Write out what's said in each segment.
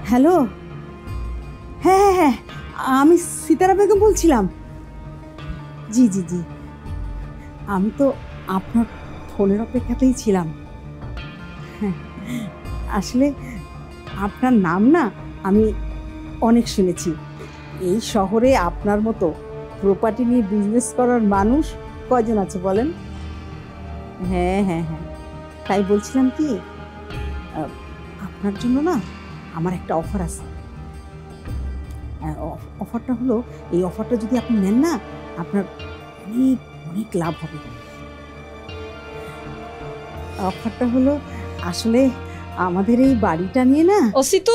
Hello, হ্যাঁ হ্যাঁ হ্যাঁ, আমি সিতারা বেগম বলছিলাম। জি জি জি, আমি তো আপনার ফোনের অপেক্ষাতেই ছিলাম। হ্যাঁ, আসলে আপনার নাম না আমি অনেক শুনেছি। এই শহরে আপনার মতো প্রপার্টি নিয়ে বিজনেস করার মানুষ কয়জন আছে বলেন? হ্যাঁ হ্যাঁ হ্যাঁ, তাই বলছিলাম কি, আপনার জন্য না আমার একটা অফার আছে। অফারটা হলো, এই অফারটা যদি আপনি নেন না, আপনার অনেক অনেক লাভ হবে। অফারটা হলো আসলে আমাদের এই বাড়িটা নিয়ে না। অসিত,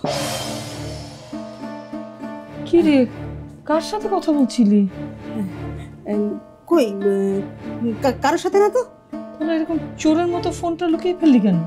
কি রে, কার সাথে কথা বলছিলি? কই, কারোর সাথে না তো। তাহলে এরকম চোরের মতো ফোনটা লুকিয়ে ফেললি কেন?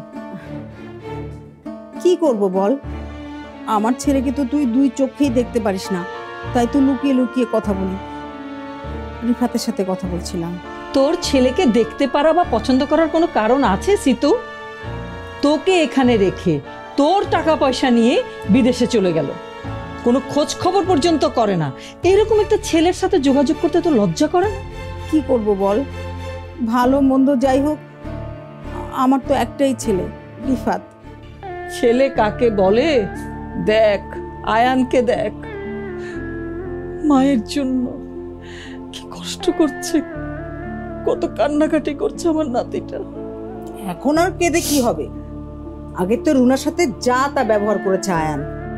কি করব বল, আমার ছেলেকে তো তুই দুই চোখেই দেখতে পারিস না, তাই তো লুকিয়ে লুকিয়ে কথা বলি। রিফাতের সাথে কথা বলছিলাম। তোর ছেলেকে দেখতে পারা বা পছন্দ করার কোনো কারণ আছে সিতু? তোকে এখানে রেখে তোর টাকা পয়সা নিয়ে বিদেশে চলে গেল, কোনো খোঁজ খবর পর্যন্ত করে না। এরকম একটা ছেলের সাথে যোগাযোগ করতে তো লজ্জা করে না? কি করব বল, ভালো মন্দ যাই হোক, আমার তো একটাই ছেলে, রিফাত। ছেলে কাকে বলে দেখ, আয়ানকে দেখ, মায়ের জন্য কি কষ্ট করছে, কত কান্নাকাটি করছে আমার নাতিটা। এখন আর কেঁদে কি হবে, আগে তো রুনার সাথে যা তা ব্যবহার করেছে আয়ান।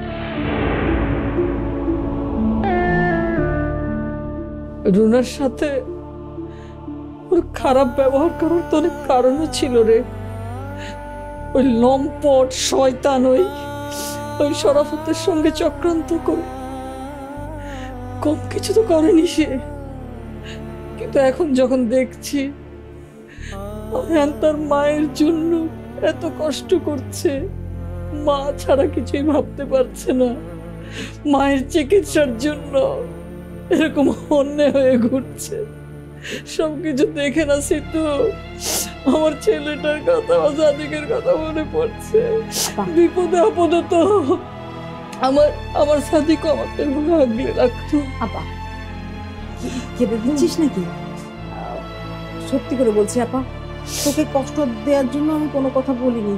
রুনার সাথে ওর খারাপ ব্যবহার করার তো অনেক কারণও ছিল রে। ওই লম্পট শয়তান ওই শরাফতের সঙ্গে চক্রান্ত করে কম কিছু তো করেনি সে। কিন্তু এখন যখন দেখছি আয়ান তার মায়ের জন্য এত কষ্ট করছে, মা ছাড়া কিছুই ভাবতে পারছে না, মায়ের চিকিৎসার জন্য এরকম অন্যায় হয়ে ঘুরছে, সবকিছু দেখে না সিতু আমার ছেলেটার কথা, আমার সাদিকের কথা মনে পড়ছে। বিপদে আপদে তো আমার সাদিকও আমাকে আগলে রাখতো। আপা, কেঁদে দিচ্ছিস নাকি? সত্যি করে বলছি আপা, তোকে কষ্ট দেওয়ার জন্য আমি কোনো কথা বলিনি।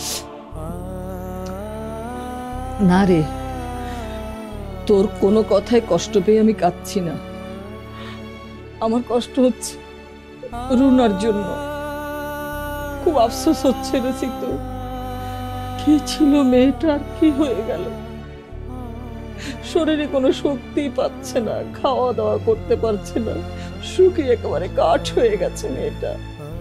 না রে, তোর কোনো কথায় কষ্ট পেয়ে আমি কাঁদছি না। আমার কষ্ট হচ্ছে রুনার জন্য, খুব আফসোস হচ্ছে রে সিতু। কি ছিল মেয়েটার, কি হয়ে গেল? শরীরে কোনো শক্তি পাচ্ছে না, খাওয়া দাওয়া করতে পারছে না, শুকিয়ে একেবারে কাঠ হয়ে গেছে মেয়েটা।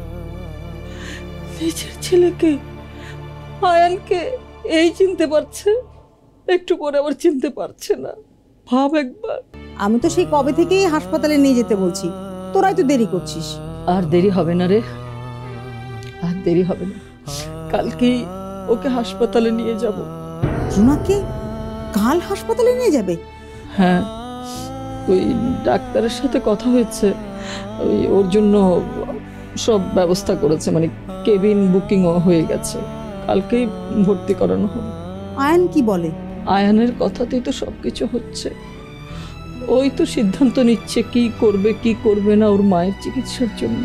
নিজের ছেলেকে, আয়ানকে এই চিনতে পারছে, একটু পরে আবার চিনতে পারছে না। ভাব একবার। আমি তো সেই কবে থেকেই হাসপাতালে নিয়ে যেতে বলছি, তোরাই তো দেরি করছিস। আর দেরি হবে না রে, আর দেরি হবে না। কালকেই ওকে হাসপাতালে নিয়ে যাব। রুনাকে কাল হাসপাতালে নিয়ে যাবে? হ্যাঁ, ওই ডাক্তারের সাথে কথা হয়েছে, ওই ওর জন্য সব ব্যবস্থা করেছে, মানে কেবিন বুকিংও হয়ে গেছে, কালকেই ভর্তি করানো হবে। আয়ান কি বলে? আয়ানের কথাতেই তো সবকিছু হচ্ছে। ওই তো সিদ্ধান্ত নিচ্ছে কি করবে কি করবে না ওর মায়ের চিকিৎসার জন্য।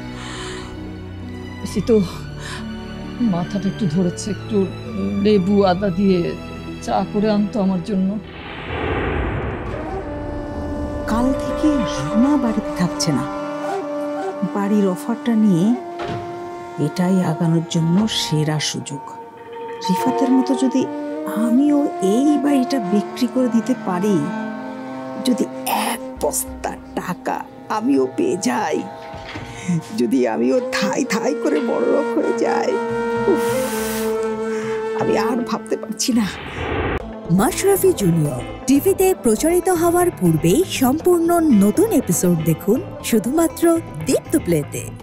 তো মাথাটা একটু ধরেছে, একটু লেবু আদা দিয়ে চা করে আনতো আমার জন্য। কাল থেকে রুনা বাড়িতে থাকছে না, বাড়ির অফারটা নিয়ে এটাই আগানোর জন্য সেরা সুযোগ। রিফাতের মতো যদি আমিও এই বাড়িটা বিক্রি করে দিতে পারি, যদি এক বস্তা টাকা আমিও পেয়ে যাই, যদি আমিও থাই থাই করে বড়লোক হয়ে যাই, আমি আর ভাবতে পারছি না। মাশরাফি জুনিয়র টিভিতে প্রচারিত হওয়ার পূর্বেই সম্পূর্ণ নতুন এপিসোড দেখুন শুধুমাত্র দীপ্ত প্লেতে।